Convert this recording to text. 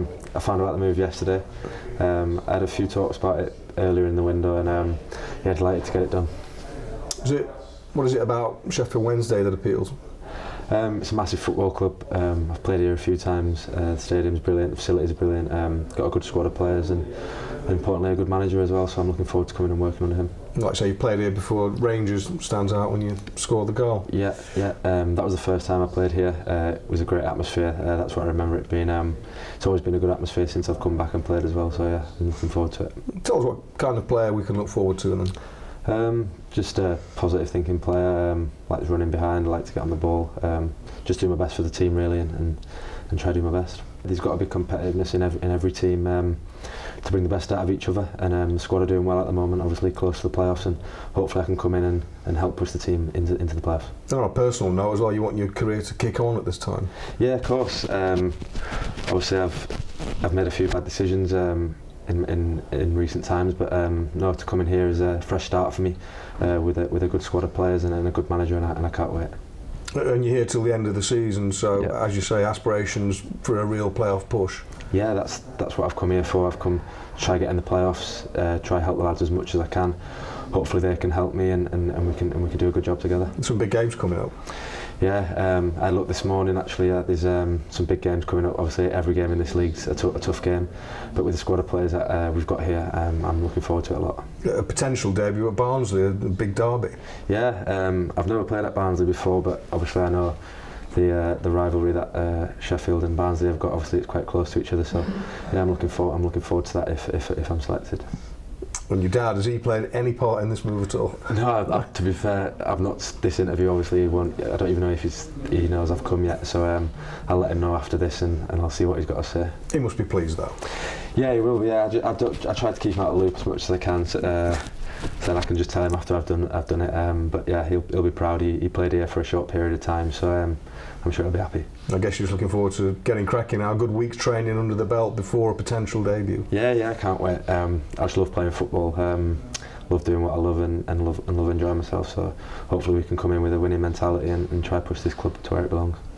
I found out the move yesterday. I had a few talks about it earlier in the window, and yeah, delighted to get it done. What is it about Sheffield Wednesday that appeals? It's a massive football club. I've played here a few times. The stadium's brilliant, the facilities are brilliant. Got a good squad of players and importantly a good manager as well. So I'm looking forward to coming and working under him. Like I say, you played here before. Rangers stands out when you scored the goal. Yeah. That was the first time I played here. It was a great atmosphere. That's what I remember it being. It's always been a good atmosphere since I've come back and played as well. So yeah, I'm looking forward to it. Tell us what kind of player we can look forward to then. Just a positive thinking player, likes running behind, like to get on the ball, just do my best for the team really and try to do my best. There's got to be competitiveness in every team to bring the best out of each other, and the squad are doing well at the moment, obviously close to the playoffs, and hopefully I can come in and help push the team into the playoffs. On a personal note as well, you want your career to kick on at this time? Yeah, of course. Obviously I've made a few bad decisions in recent times, but no, to come in here is a fresh start for me with a good squad of players and a good manager, and I can't wait. And you're here till the end of the season, so yeah. As you say, aspirations for a real playoff push. Yeah, that's what I've come here for. I've come to try get in the playoffs, try help the lads as much as I can. Hopefully they can help me and we can do a good job together. Some big games coming up. Yeah, I looked this morning actually. There's some big games coming up. Obviously, every game in this league's a tough game, but with the squad of players that we've got here, I'm looking forward to it a lot. A potential debut at Barnsley, a big derby. Yeah, I've never played at Barnsley before, but obviously I know the rivalry that Sheffield and Barnsley have got. Obviously, it's quite close to each other, so yeah, I'm looking forward to that if I'm selected. And your dad, has he played any part in this move at all? No, to be fair, I've not. This interview, obviously, I don't even know if he knows I've come yet. So I'll let him know after this, and I'll see what he's got to say. He must be pleased, though. Yeah, he will be. Yeah, I try to keep him out of the loop as much as I can. So then I can just tell him after I've done it. But yeah, he'll be proud. He played here for a short period of time, so I'm sure he'll be happy. I guess you're just looking forward to getting cracking now. A good week's training under the belt before a potential debut. Yeah, I can't wait. I just love playing football. Love doing what I love and love enjoying myself. So hopefully we can come in with a winning mentality and try to push this club to where it belongs.